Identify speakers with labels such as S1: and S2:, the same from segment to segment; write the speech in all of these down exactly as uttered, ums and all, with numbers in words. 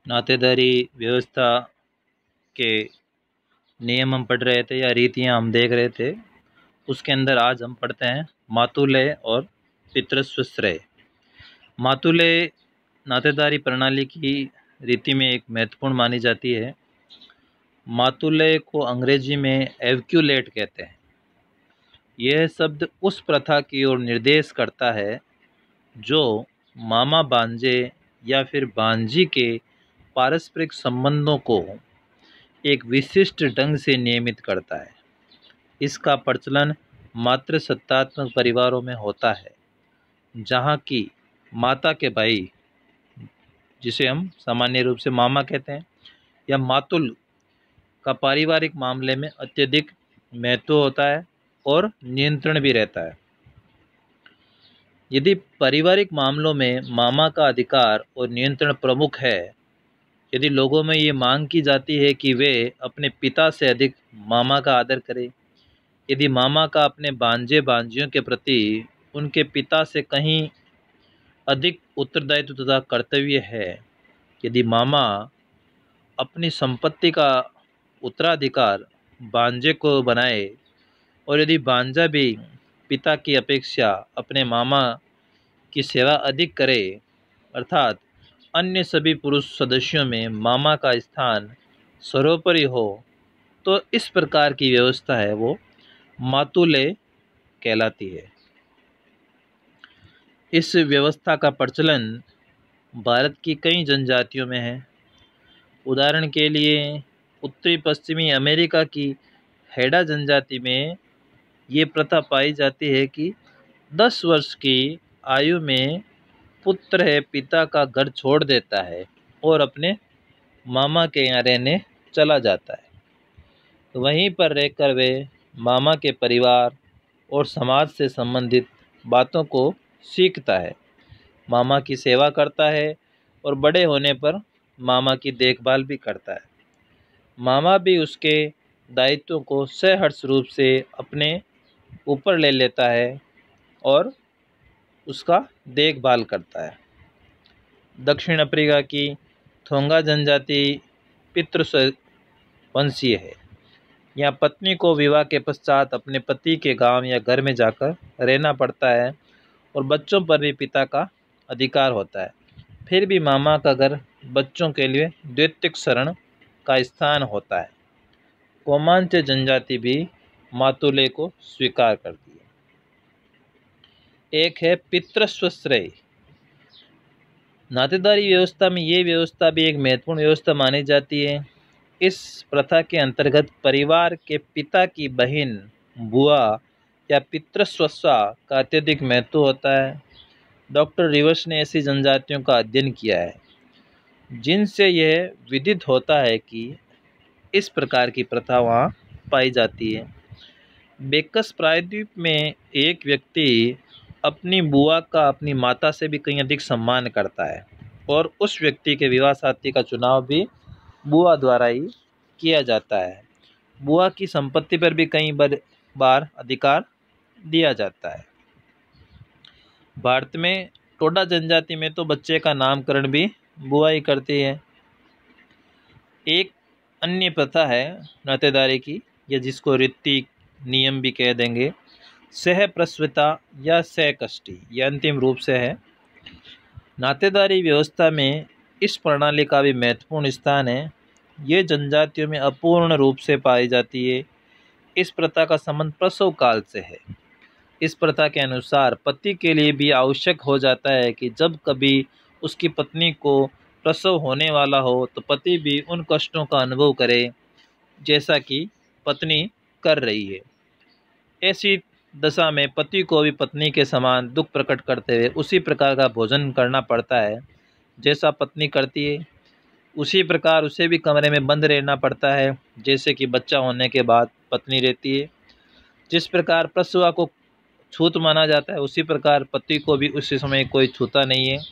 S1: नातेदारी व्यवस्था के नियम हम पढ़ रहे थे या रीतियाँ हम देख रहे थे। उसके अंदर आज हम पढ़ते हैं मातुलय और पितृस्व श्रेय। मातुलय नातेदारी प्रणाली की रीति में एक महत्वपूर्ण मानी जाती है। मातुलय को अंग्रेजी में एवक्यूलेट कहते हैं। यह शब्द उस प्रथा की ओर निर्देश करता है जो मामा भांजे या फिर भांजी के पारस्परिक संबंधों को एक विशिष्ट ढंग से नियमित करता है। इसका प्रचलन मातृ सत्तात्मक परिवारों में होता है, जहाँ की माता के भाई, जिसे हम सामान्य रूप से मामा कहते हैं, या मातुल का पारिवारिक मामले में अत्यधिक महत्व होता है और नियंत्रण भी रहता है। यदि पारिवारिक मामलों में मामा का अधिकार और नियंत्रण प्रमुख है, यदि लोगों में ये मांग की जाती है कि वे अपने पिता से अधिक मामा का आदर करें, यदि मामा का अपने भांजे भांजियों के प्रति उनके पिता से कहीं अधिक उत्तरदायित्व तथा कर्तव्य है, यदि मामा अपनी संपत्ति का उत्तराधिकार भांजे को बनाए और यदि भांजा भी पिता की अपेक्षा अपने मामा की सेवा अधिक करे, अर्थात अन्य सभी पुरुष सदस्यों में मामा का स्थान सर्वोपरि हो, तो इस प्रकार की व्यवस्था है वो मातुलय कहलाती है। इस व्यवस्था का प्रचलन भारत की कई जनजातियों में है। उदाहरण के लिए उत्तरी पश्चिमी अमेरिका की हेडा जनजाति में ये प्रथा पाई जाती है कि दस वर्ष की आयु में पुत्र है पिता का घर छोड़ देता है और अपने मामा के यहाँ रहने चला जाता है। वहीं पर रहकर वे मामा के परिवार और समाज से संबंधित बातों को सीखता है, मामा की सेवा करता है और बड़े होने पर मामा की देखभाल भी करता है। मामा भी उसके दायित्वों को सहर्ष रूप से अपने ऊपर ले लेता है और उसका देखभाल करता है। दक्षिण अफ्रीका की थोंगा जनजाति पितृवंशीय है। यहाँ पत्नी को विवाह के पश्चात अपने पति के गांव या घर में जाकर रहना पड़ता है और बच्चों पर भी पिता का अधिकार होता है। फिर भी मामा का घर बच्चों के लिए द्वितीयक शरण का स्थान होता है। कोमांचे जनजाति भी मातुलय को स्वीकार करती है। एक है पितृस्व श्रेय। नातेदारी व्यवस्था में ये व्यवस्था भी एक महत्वपूर्ण व्यवस्था मानी जाती है। इस प्रथा के अंतर्गत परिवार के पिता की बहन, बुआ या पितृस्वसा का अत्यधिक महत्व होता है। डॉक्टर रिवर्स ने ऐसी जनजातियों का अध्ययन किया है जिनसे यह विदित होता है कि इस प्रकार की प्रथा वहाँ पाई जाती है। बेकस प्रायद्वीप में एक व्यक्ति अपनी बुआ का अपनी माता से भी कहीं अधिक सम्मान करता है और उस व्यक्ति के विवाह साथी का चुनाव भी बुआ द्वारा ही किया जाता है। बुआ की संपत्ति पर भी कई बार बार अधिकार दिया जाता है। भारत में टोडा जनजाति में तो बच्चे का नामकरण भी बुआ ही करती है। एक अन्य प्रथा है नातेदारी की, या जिसको रीति नियम भी कह देंगे, सह प्रसूता या सहकष्टी, यह अंतिम रूप से है। नातेदारी व्यवस्था में इस प्रणाली का भी महत्वपूर्ण स्थान है। ये जनजातियों में अपूर्ण रूप से पाई जाती है। इस प्रथा का संबंध प्रसव काल से है। इस प्रथा के अनुसार पति के लिए भी आवश्यक हो जाता है कि जब कभी उसकी पत्नी को प्रसव होने वाला हो तो पति भी उन कष्टों का अनुभव करे जैसा कि पत्नी कर रही है। ऐसी दशा में पति को भी पत्नी के समान दुख प्रकट करते हुए उसी प्रकार का भोजन करना पड़ता है जैसा पत्नी करती है। उसी प्रकार उसे भी कमरे में बंद रहना पड़ता है जैसे कि बच्चा होने के बाद पत्नी रहती है। जिस प्रकार प्रसवा को छूत माना जाता है, उसी प्रकार पति को भी उसी समय कोई छूता नहीं है।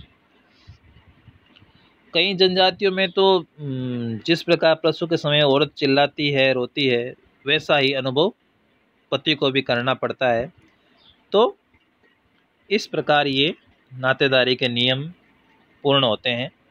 S1: कई जनजातियों में तो जिस प्रकार प्रसव के समय औरत चिल्लाती है, रोती है, वैसा ही अनुभव पति को भी करना पड़ता है। तो इस प्रकार ये नातेदारी के नियम पूर्ण होते हैं।